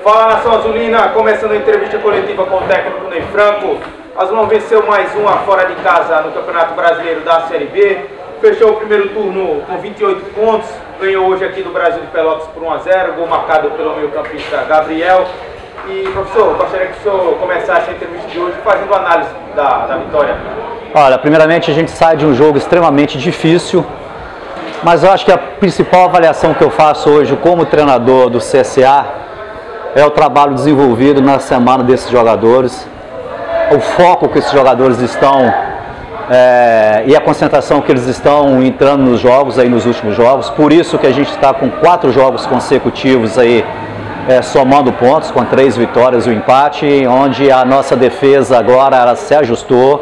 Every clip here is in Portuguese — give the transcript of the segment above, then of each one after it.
Fala, Nação Azulina, começando a entrevista coletiva com o técnico Ney Franco. Azulão venceu mais uma fora de casa no Campeonato Brasileiro da Série B. Fechou o primeiro turno com 28 pontos. Ganhou hoje aqui do Brasil de Pelotas por 1 a 0, gol marcado pelo meio-campista Gabriel. E, professor, gostaria que o senhor começasse a entrevista de hoje fazendo análise da vitória. Olha, primeiramente a gente sai de um jogo extremamente difícil, mas eu acho que a principal avaliação que eu faço hoje como treinador do CSA é o trabalho desenvolvido na semana desses jogadores, o foco que esses jogadores estão e a concentração que eles estão entrando nos jogos, aí nos últimos jogos. Por isso que a gente está com 4 jogos consecutivos aí, somando pontos, com 3 vitórias e um empate, onde a nossa defesa agora ela se ajustou,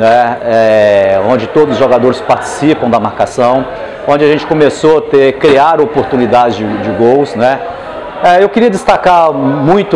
né? Onde todos os jogadores participam da marcação, onde a gente começou a criar oportunidades de gols, né? Eu queria destacar muito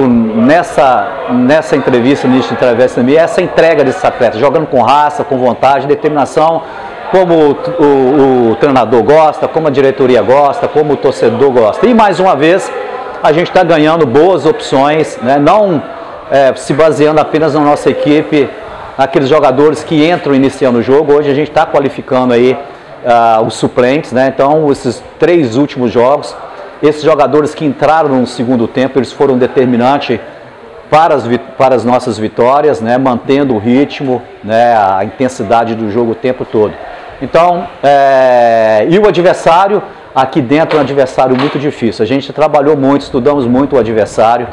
nessa entrevista, essa entrega desses atletas, jogando com raça, com vontade, determinação, como o treinador gosta, como a diretoria gosta, como o torcedor gosta. E mais uma vez, a gente está ganhando boas opções, né? Não se baseando apenas na nossa equipe, naqueles jogadores que entram iniciando o jogo. Hoje a gente está qualificando aí os suplentes, né? Então, esses 3 últimos jogos, esses jogadores que entraram no segundo tempo, eles foram determinantes para as nossas vitórias, né? Mantendo o ritmo, né? A intensidade do jogo o tempo todo. Então, e o adversário, aqui dentro é um adversário muito difícil. A gente trabalhou muito, estudamos muito o adversário.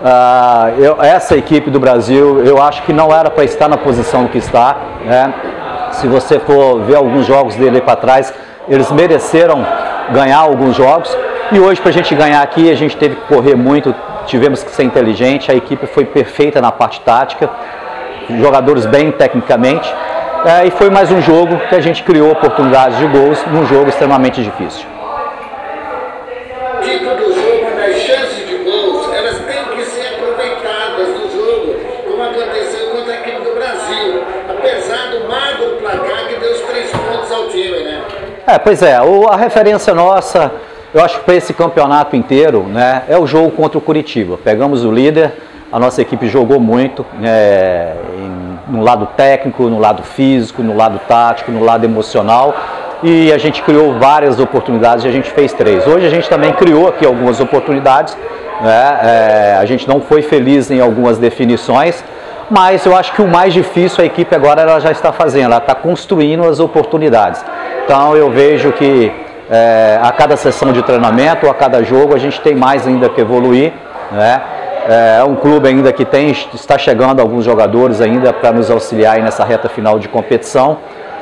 Essa equipe do Brasil, eu acho que não era para estar na posição que está, né? Se você for ver alguns jogos dele para trás, eles mereceram ganhar alguns jogos. E hoje, para a gente ganhar aqui, a gente teve que correr muito, tivemos que ser inteligente. A equipe foi perfeita na parte tática, jogadores bem tecnicamente. E foi mais um jogo que a gente criou oportunidades de gols num jogo extremamente difícil. Dentro do jogo, das chances de gols, elas têm que ser aproveitadas no jogo, como aconteceu contra a equipe do Brasil, apesar do magro placar que deu os 3 pontos ao time, né? Pois é, a referência nossa, eu acho que para esse campeonato inteiro, né, é o jogo contra o Curitiba. Pegamos o líder, a nossa equipe jogou muito, no lado técnico, no lado físico, no lado tático, no lado emocional, e a gente criou várias oportunidades e a gente fez 3. Hoje a gente também criou aqui algumas oportunidades, né? A gente não foi feliz em algumas definições, mas eu acho que o mais difícil a equipe agora ela já está fazendo, ela está construindo as oportunidades. Então eu vejo que a cada sessão de treinamento, a cada jogo, a gente tem mais ainda que evoluir, né? É um clube ainda que está chegando alguns jogadores ainda para nos auxiliar aí nessa reta final de competição.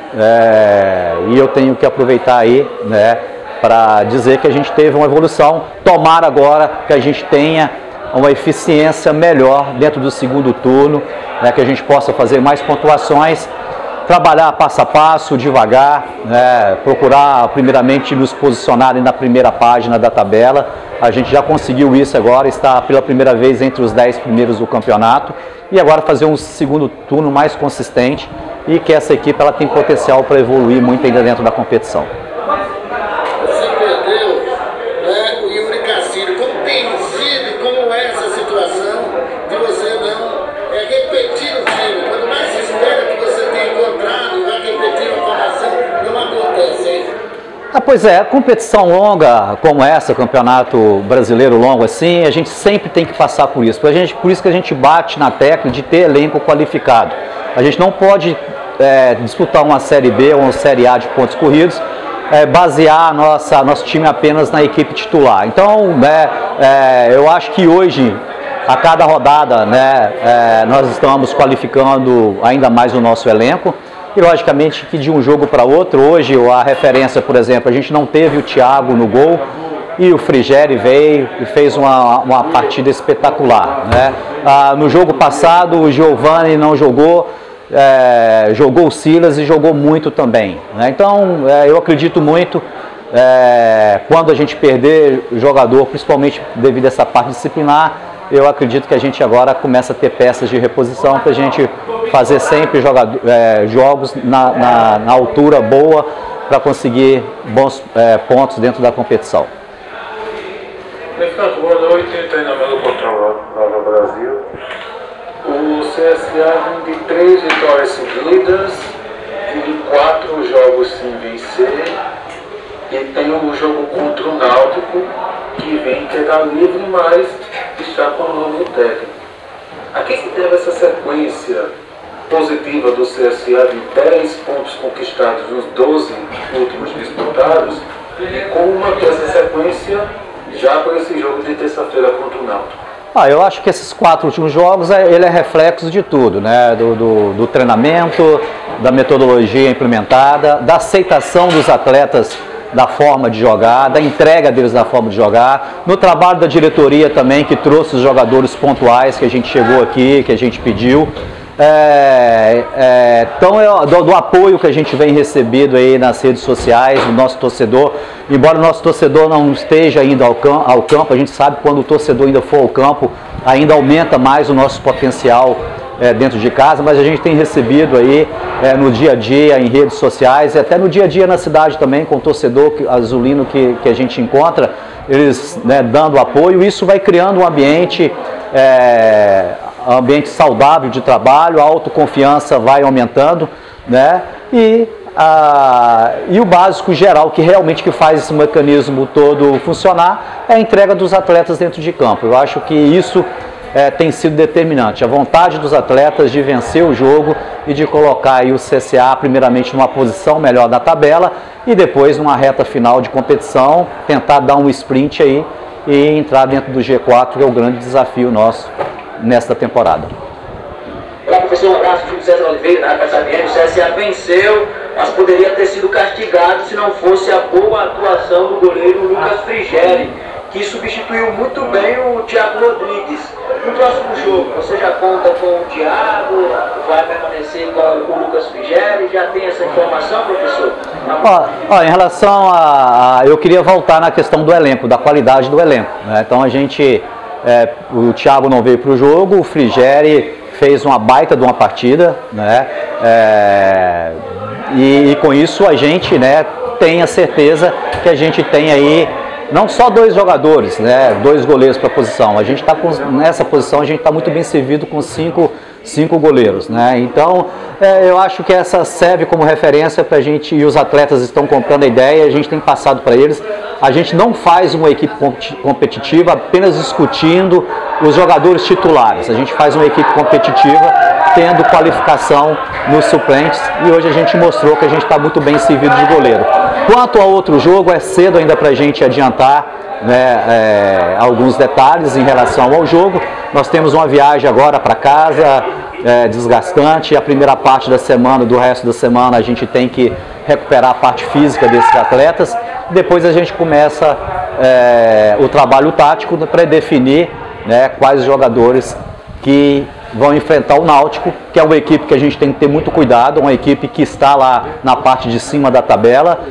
E eu tenho que aproveitar aí, né, para dizer que a gente teve uma evolução. Tomara agora que a gente tenha uma eficiência melhor dentro do segundo turno, né, que a gente possa fazer mais pontuações, trabalhar passo a passo, devagar, né, procurar primeiramente nos posicionar na primeira página da tabela. A gente já conseguiu isso agora, está pela primeira vez entre os 10 primeiros do campeonato, e agora fazer um segundo turno mais consistente, e que essa equipe ela tem potencial para evoluir muito ainda dentro da competição. Você perdeu, né, o Yuri Cassino. Como tem sido, como é essa situação de você não repetir o time? Quando mais se espera que você tenha encontrado e vai repetir a formação, não acontece, hein? Pois é, competição longa como essa, campeonato brasileiro longo assim, a gente sempre tem que passar por isso. Por isso que a gente bate na tecla de ter elenco qualificado. A gente não pode disputar uma Série B ou uma Série A de pontos corridos, basear nosso time apenas na equipe titular. Então, eu acho que hoje, a cada rodada, né, nós estamos qualificando ainda mais o nosso elenco. E logicamente que de um jogo para outro, hoje a referência, por exemplo, a gente não teve o Thiago no gol e o Frigeri veio e fez uma partida espetacular, né? No jogo passado o Giovani não jogou, jogou o Silas e jogou muito também, né? Então eu acredito muito quando a gente perder jogador, principalmente devido a essa parte disciplinar, eu acredito que a gente agora começa a ter peças de reposição para a gente fazer sempre jogos na altura boa para conseguir bons pontos dentro da competição. Boa noite, treinamento controlado. CSA vem de 3 vitórias seguidas e de 4 jogos sem vencer. E tem um jogo contra o Náutico, que vem quedar livre, mas está com o novo técnico. A que se deve essa sequência positiva do CSA de 10 pontos conquistados nos 12 últimos disputados? E como manter essa sequência já para esse jogo de terça-feira contra o Náutico? Eu acho que esses 4 últimos jogos ele é reflexo de tudo, né? Do treinamento, da metodologia implementada, da aceitação dos atletas da forma de jogar, da entrega deles da forma de jogar, no trabalho da diretoria também, que trouxe os jogadores pontuais que a gente chegou aqui, que a gente pediu. Então, do apoio que a gente vem recebido aí nas redes sociais, do nosso torcedor, embora o nosso torcedor não esteja ainda ao campo, a gente sabe que quando o torcedor ainda for ao campo, ainda aumenta mais o nosso potencial dentro de casa, mas a gente tem recebido aí no dia a dia, em redes sociais, e até no dia a dia na cidade também, com o torcedor azulino que a gente encontra, eles dando apoio. Isso vai criando um ambiente saudável de trabalho, a autoconfiança vai aumentando, né? E o básico geral que realmente faz esse mecanismo todo funcionar é a entrega dos atletas dentro de campo. Eu acho que isso tem sido determinante, a vontade dos atletas de vencer o jogo e de colocar aí o CSA primeiramente numa posição melhor na tabela e depois numa reta final de competição, tentar dar um sprint aí e entrar dentro do G4, que é o grande desafio nosso nesta temporada. Olá, professor, um abraço, Júlio César Oliveira, da Casabiene. O CSA venceu, mas poderia ter sido castigado se não fosse a boa atuação do goleiro Lucas Frigeri, que substituiu muito bem o Thiago Rodrigues. No próximo jogo, você já conta com o Thiago, vai permanecer com o Lucas Frigeri, já tem essa informação, professor? Em relação eu queria voltar na questão do elenco, da qualidade do elenco, né? Então o Thiago não veio para o jogo, o Frigeri fez uma baita de uma partida, né? E com isso a gente, né, tem a certeza que a gente tem aí não só 2 jogadores, né, 2 goleiros para a posição. A gente está nessa posição, a gente está muito bem servido com 5 goleiros, né? Então eu acho que essa serve como referência para a gente, e os atletas estão comprando a ideia, a gente tem passado para eles. A gente não faz uma equipe competitiva apenas discutindo os jogadores titulares, a gente faz uma equipe competitiva tendo qualificação nos suplentes, e hoje a gente mostrou que a gente está muito bem servido de goleiro. Quanto ao outro jogo, é cedo ainda para a gente adiantar, né, alguns detalhes em relação ao jogo. Nós temos uma viagem agora para casa, desgastante, e a primeira parte da semana, do resto da semana, a gente tem que recuperar a parte física desses atletas. Depois a gente começa o trabalho tático para definir, né, quais jogadores que vão enfrentar o Náutico, que é uma equipe que a gente tem que ter muito cuidado, uma equipe que está lá na parte de cima da tabela.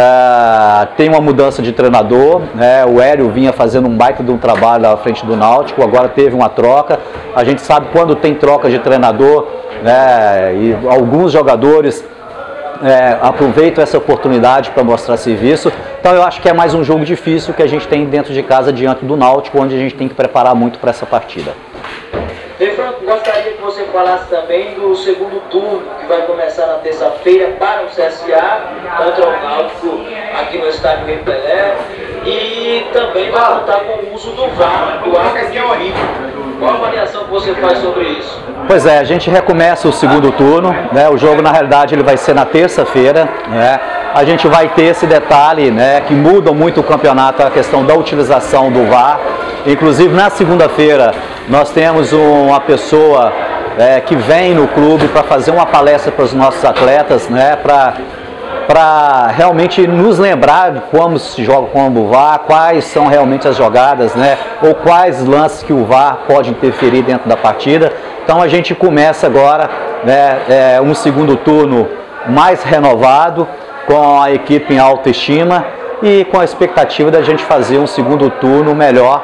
Tem uma mudança de treinador, né? O Hélio vinha fazendo um baita de um trabalho à frente do Náutico, agora teve uma troca. A gente sabe quando tem troca de treinador, né, e alguns jogadores aproveitam essa oportunidade para mostrar serviço. Então eu acho que é mais um jogo difícil que a gente tem dentro de casa diante do Náutico, onde a gente tem que preparar muito para essa partida. Franco, gostaria que você falasse também do segundo turno, que vai começar na terça-feira para o CSA, contra o Náutico, aqui no estádio Rei Pelé, e também vai contar com o uso do VAR, do árbitro de vídeo. Qual a avaliação que você faz sobre isso? Pois é, a gente recomeça o segundo turno, né? O jogo, na realidade, ele vai ser na terça-feira, né? A gente vai ter esse detalhe, né, que muda muito o campeonato, a questão da utilização do VAR. Inclusive, na segunda-feira, nós temos uma pessoa que vem no clube para fazer uma palestra para os nossos atletas, né, para realmente nos lembrar de como se joga com o VAR, quais são realmente as jogadas, né, ou quais lances que o VAR pode interferir dentro da partida. Então a gente começa agora, né, um segundo turno mais renovado, com a equipe em autoestima e com a expectativa da gente fazer um segundo turno melhor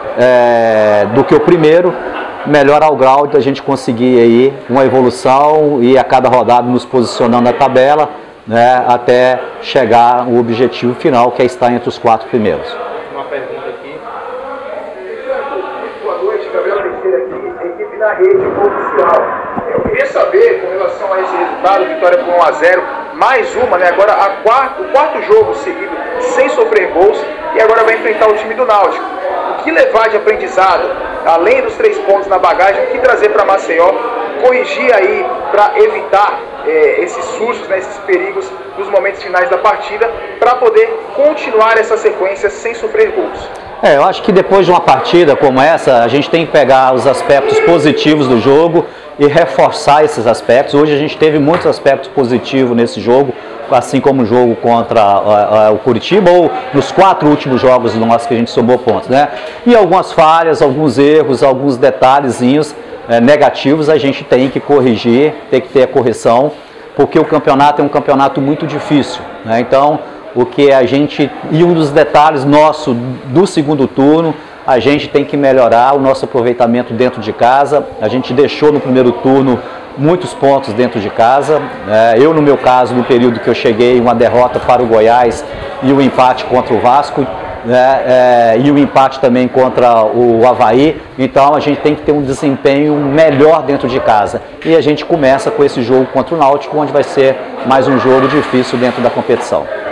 do que o primeiro, melhor ao grau de a gente conseguir aí uma evolução e a cada rodada nos posicionando na tabela, né, até chegar ao objetivo final, que é estar entre os 4 primeiros. Uma pergunta aqui. Boa noite, Gabriel Teixeira aqui, equipe da rede oficial. Eu queria saber, com relação a esse resultado, vitória por 1 a 0, mais uma, né? Agora o quarto jogo seguido sem sofrer gols, e agora vai enfrentar o time do Náutico. O que levar de aprendizado, além dos 3 pontos na bagagem, o que trazer para Maceió, corrigir aí para evitar esses sustos, né, esses perigos nos momentos finais da partida, para poder continuar essa sequência sem sofrer gols? Eu acho que depois de uma partida como essa, a gente tem que pegar os aspectos positivos do jogo e reforçar esses aspectos. Hoje a gente teve muitos aspectos positivos nesse jogo, assim como o jogo contra o Curitiba, ou nos 4 últimos jogos nossos que a gente somou pontos, né? E algumas falhas, alguns erros, alguns detalhezinhos negativos a gente tem que corrigir, tem que ter a correção, porque o campeonato é um campeonato muito difícil, né? Então, o que a gente, e um dos detalhes nosso do segundo turno, a gente tem que melhorar o nosso aproveitamento dentro de casa. A gente deixou no primeiro turno muitos pontos dentro de casa. Eu, no meu caso, no período que eu cheguei, uma derrota para o Goiás e um empate contra o Vasco, e o empate também contra o Avaí. Então a gente tem que ter um desempenho melhor dentro de casa. E a gente começa com esse jogo contra o Náutico, onde vai ser mais um jogo difícil dentro da competição.